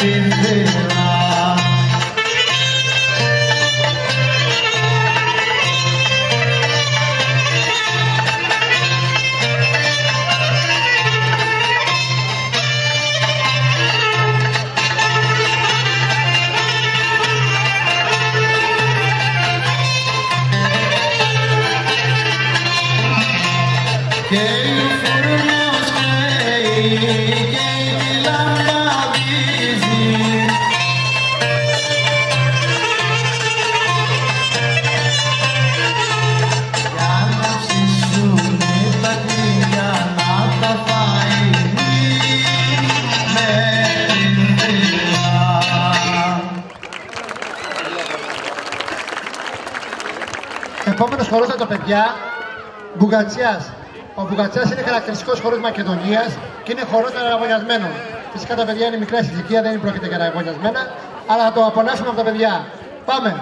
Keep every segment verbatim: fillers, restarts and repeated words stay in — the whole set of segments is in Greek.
Επόμενος χορός από τα παιδιά, Μπουγατσιάς. Ο Μπουγατσιάς είναι χαρακτηριστικός χορός Μακεδονίας και είναι χορός αραγωνιασμένων. Φυσικά τα παιδιά είναι μικρά σε ηλικία, δεν πρόκειται για αραγωνιασμένα, αλλά θα το απολαύσουμε από τα παιδιά. Πάμε!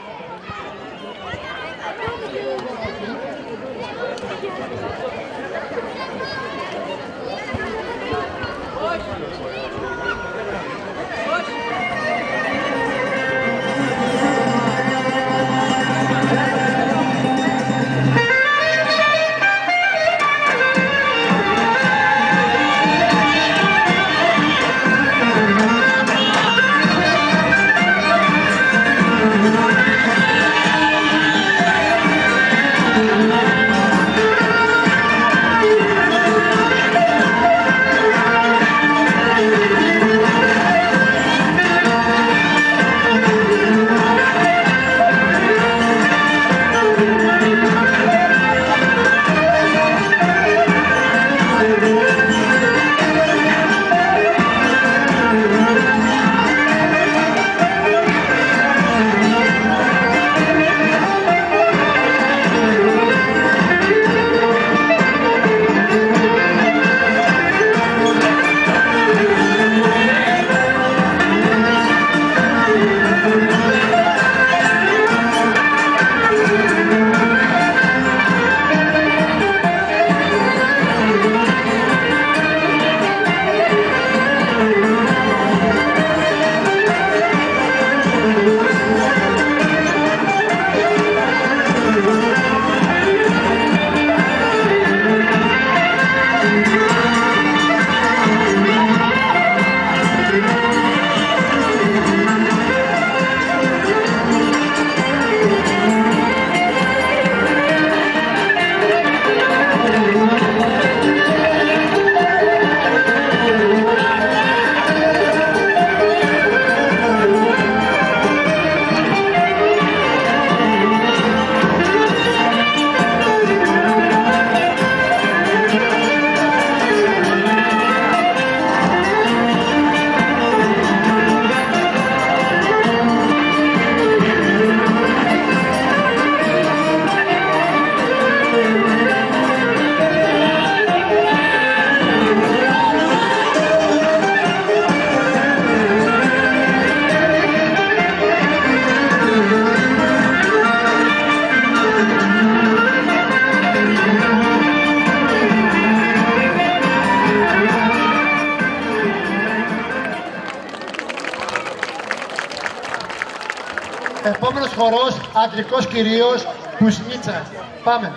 Επόμενος χορός, αντρικός κυρίως, Πουσνίτσα. Πάμε.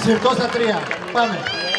Συρτό στα τρία. Πάμε.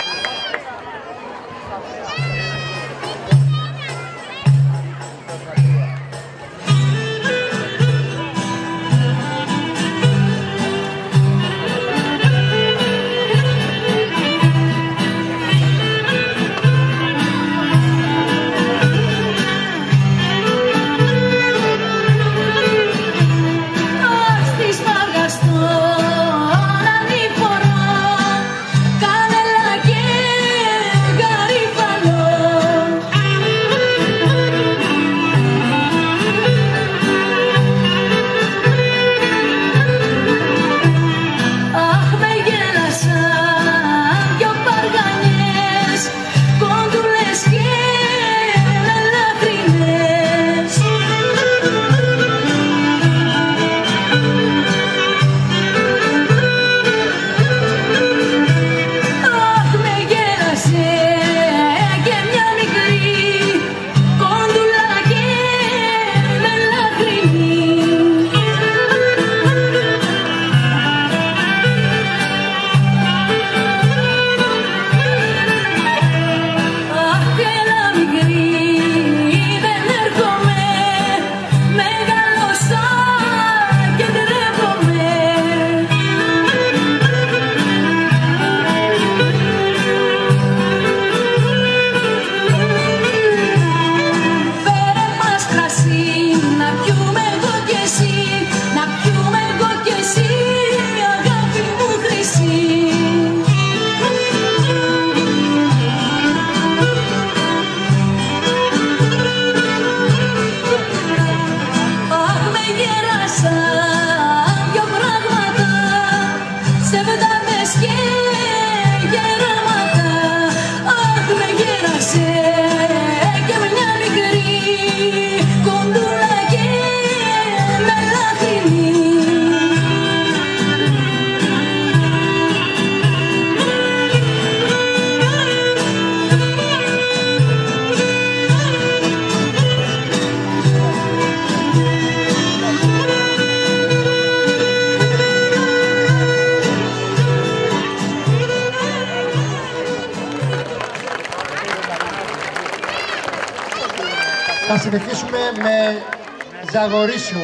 Θα συνεχίσουμε με Ζαγορίσιο.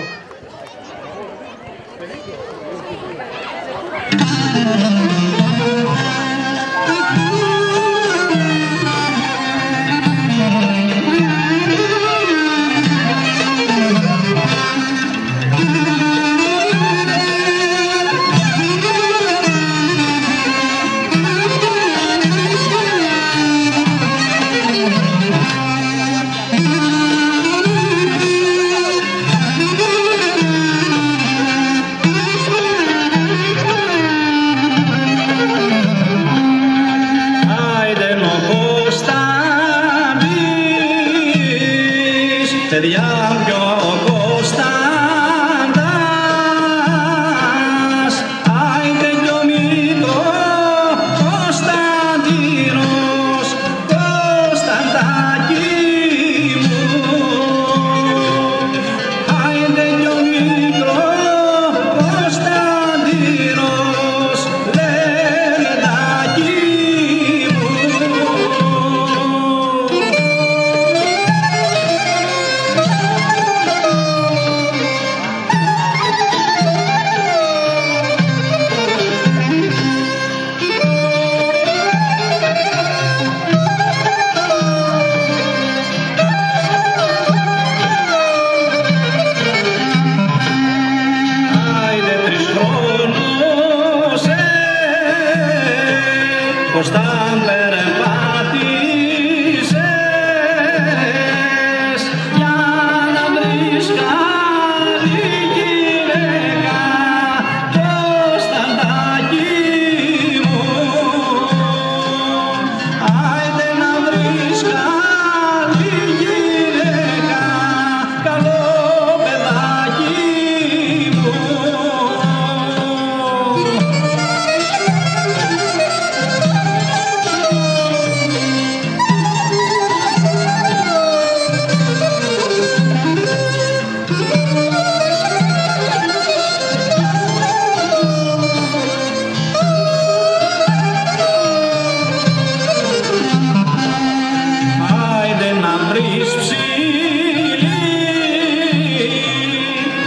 Thank you.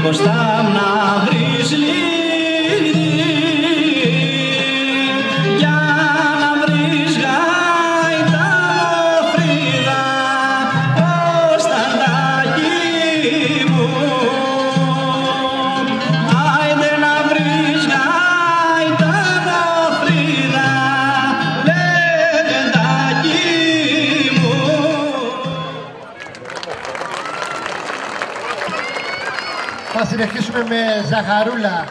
Κωστά να βρεις λύρι για να βρεις γαϊτάνο Φρίδα Κωνσταντάκι μου. Άιντε να βρεις γαϊτάνο Φρίδα λεβεντάκι μου. Θα συνεχίσουμε με Ζαχαρούλα.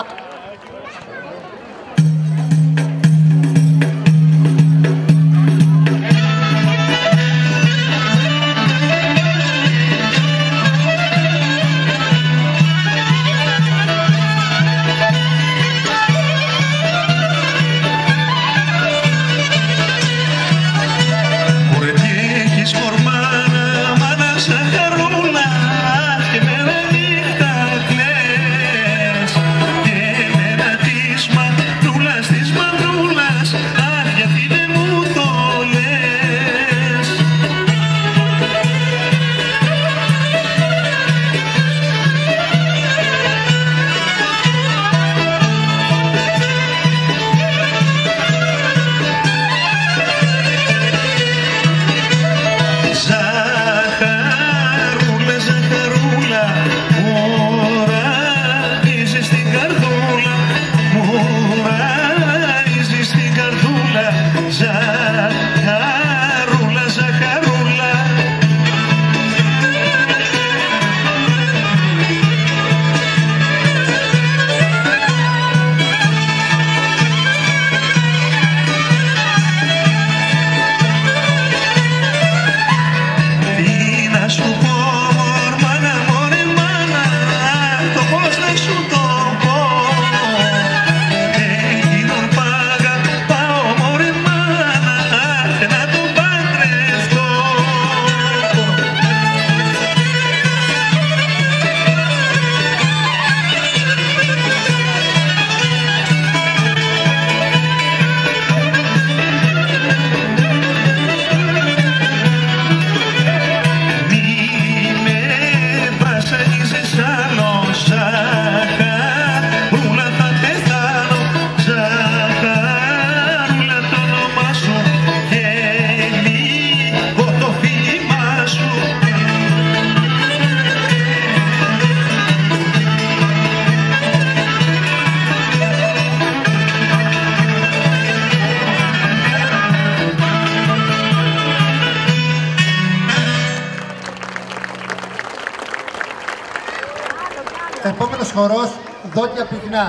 Επόμενος χορός, Δόκια Πυκνά.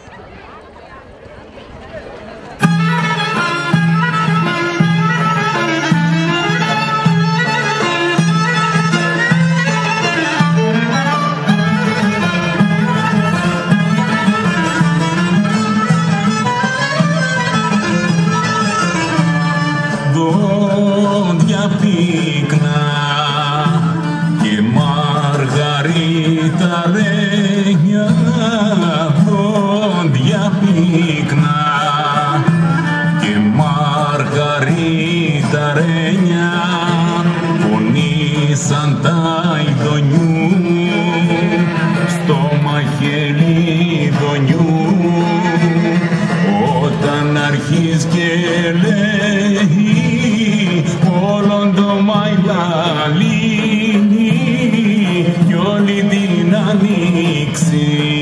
Δόντια πυκνά και μαργαρίτα ρένια, δόντια πυκνά και μαργαρίτα ρένια, πονήσαν τα ειδονιού στο μαχαίρι δονιού, όταν αρχίζει και λέει όλον το μαϊλαλί κι όλη την ανοίξη.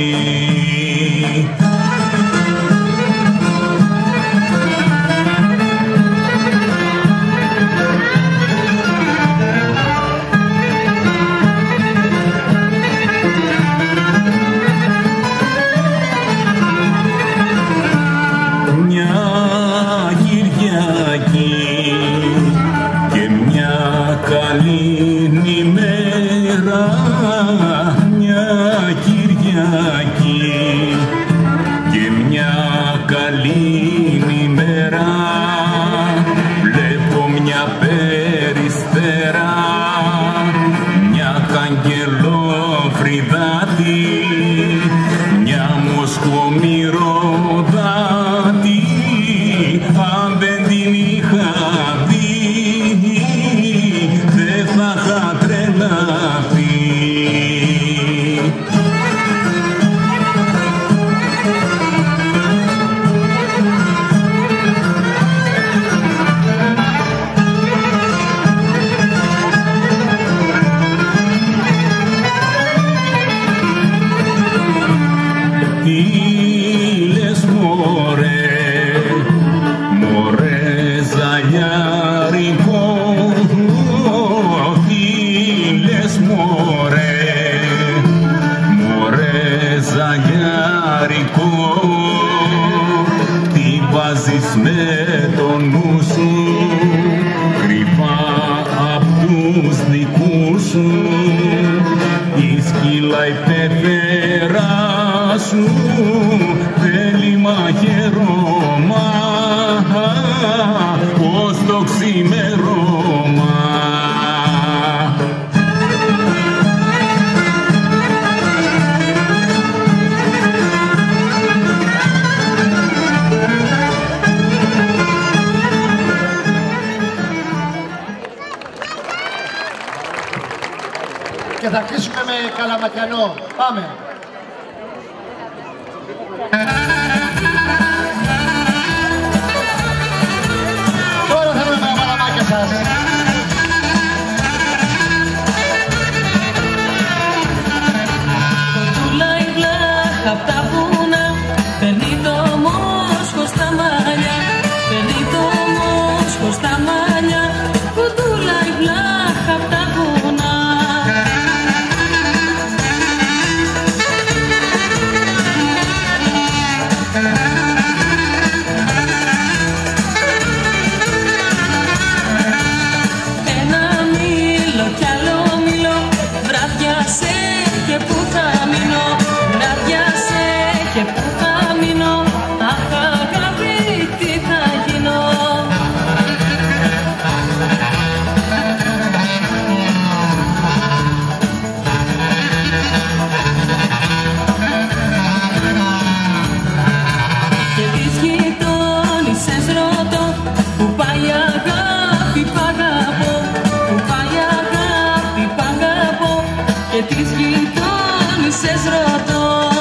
Μια Κυριακή και μια καλή ημέρα, μια Κυριακή και μια καλή ημέρα, βλέπω μια περιστέρα, μια καγκελόφριδάτη, μια μοσχομυρωδάτη, αν δεν την είχα δει δεν θα είχα τρελαθεί. τι λες μωρέ, μωρέ ζαλιάρικο, τι λες μωρέ, μωρέ ζαλιάρικο, τι βάζεις με το νου σου, κρυφά απ' τους δικούς σου, η σκύλα η πέφερα σου θέλει μαχαιρώμα ως το ξημερώμα. Και θα κλείσουμε με Καλαματιανό. Πάμε. Τώρα θα δούμε τα παραμάκια σας. Κοντούλα η βλάχα απ' τα βουνά, παίρνει το μόσχο στα μαλλιά, παίρνει το μόσχο στα μαλλιά, κοντούλα η βλάχα απ' τα βουνά. Και τις γειτόνισσες ρωτώ,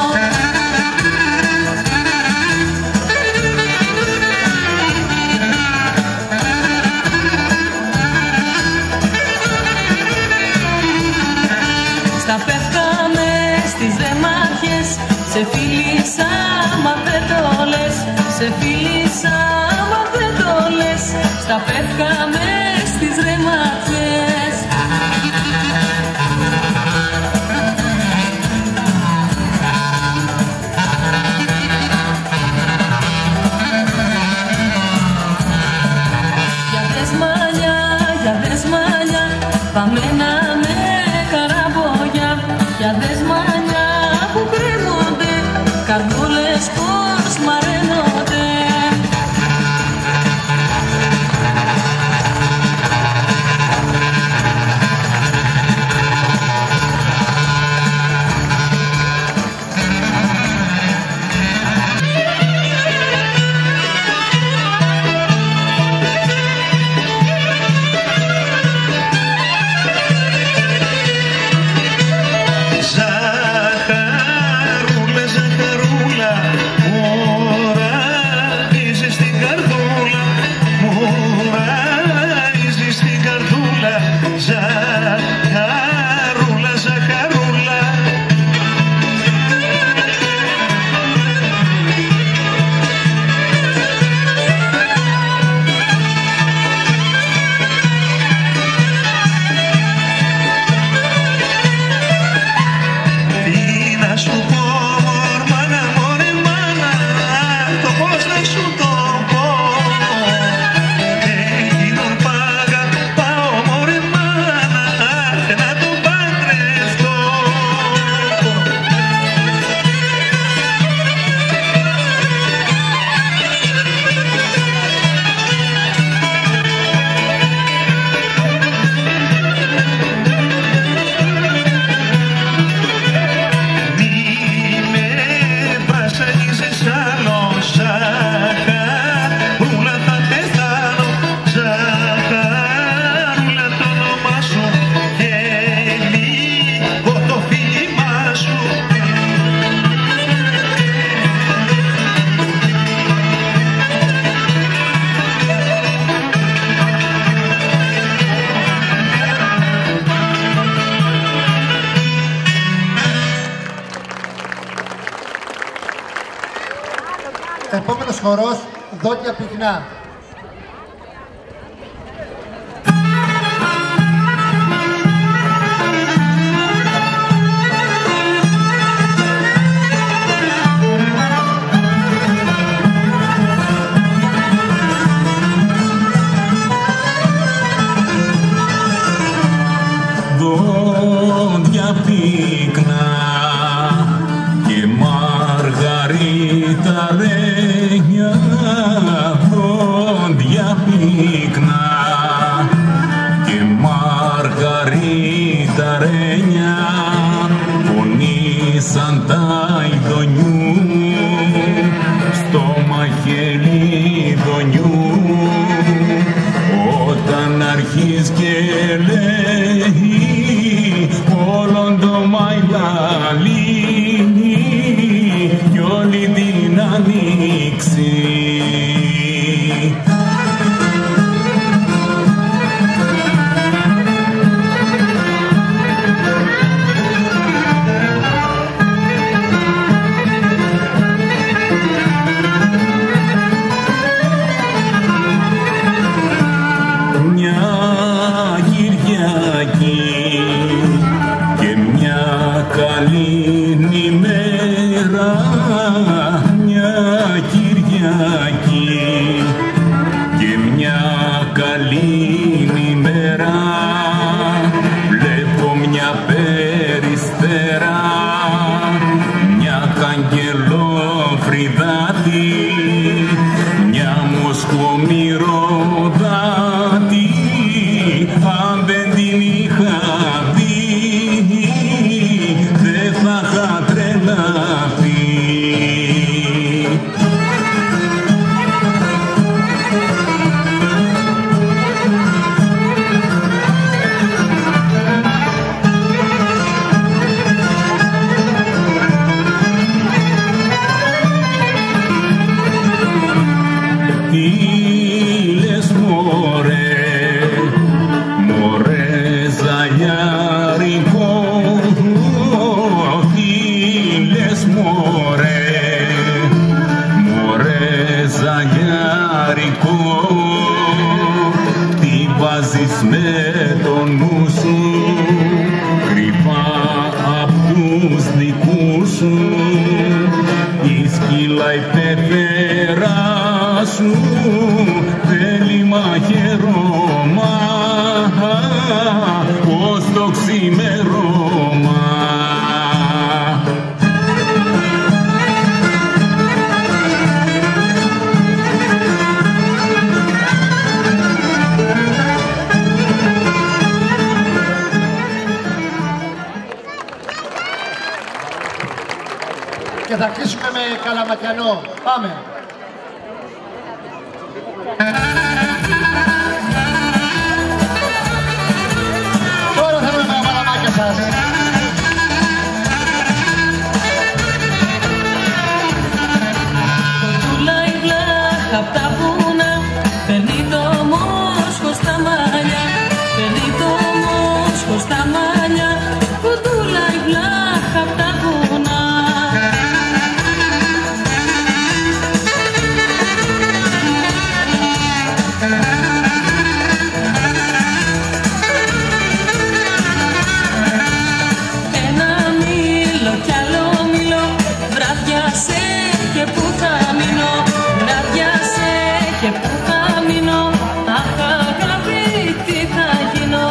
στα πέφκαμε στις ρεμάχες, σε φίλησα μα δεν το λες, σε φίλησα μα δεν το λες, στα πέφκαμε στις ρεμάχες. Παμένα με καραμπόγια, για δεσμάνια που κρέμονται, καρδούλες πως μαραίνονται. Επόμενος χορός, Δόντια Πυκνά. Δόντια πυκνά και μαργαρίτα ρένια, δόντια πυκνά και μαργαρίτα ρένια, πονήσαν τα ειδονιού στο μαχαίρι δονιού, όταν αρχίζει και λέει όλον το μαϊλάλι κι όλη την ανοίξη. Μια Κυριακή και μια καλή ημέρα, μια Κυριακή και μια καλή ημέρα, βλέπω μια περιστέρα, μια καγκελόφρυδάτη, μια μοσκομυρωδάτη, αν δεν την είχα δει, δεν θα είχα τρελαθεί. Τι λες μωρέ, μωρέ ζαλιάρικο, τι λες μωρέ, μωρέ ζαλιάρικο, τι βάζεις με το νου σου, κρυφά απ' τους δικούς σου, η σκύλα η πεθερά σου θέλει μαχαιρώμα ως το ξημερώμα. Και θα κλείσουμε με Καλαματιανό. Πάμε. Τώρα θα δούμε τα παλαμάκια σας. Κοντούλα η βλάχα απ' τα βουνά, παίρνει το μόσχο στα μαλλιά, παίρνει το μόσχο στα μαλλιά, κοντούλα η βλάχα απ' τα βουνά. Ένα μήλο κι άλλο μήλο, βραδιάσε και που θα μείνω, βραδιάσε και που θα μείνω, αχ αγάπη τι θα γίνω.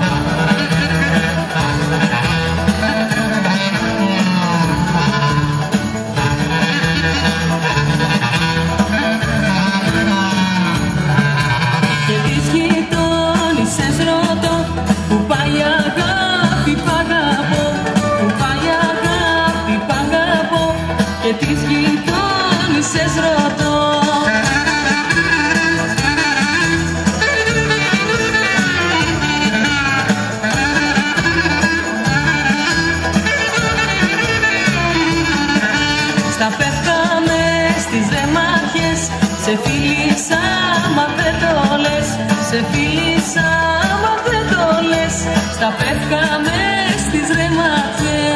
Και τις γειτόνισσες ρωτώ, που πάει η αγάπη π' αγαπώ, που πάει η αγάπη π' αγαπώ, και τις γειτόνισσες ρωτώ. Στα πέφταμε στις ρεμάχες, σε φίλησα μα δεν το λες, σε φίλησα μα δεν το λες, στα πέφταμε στις ρεμάχες.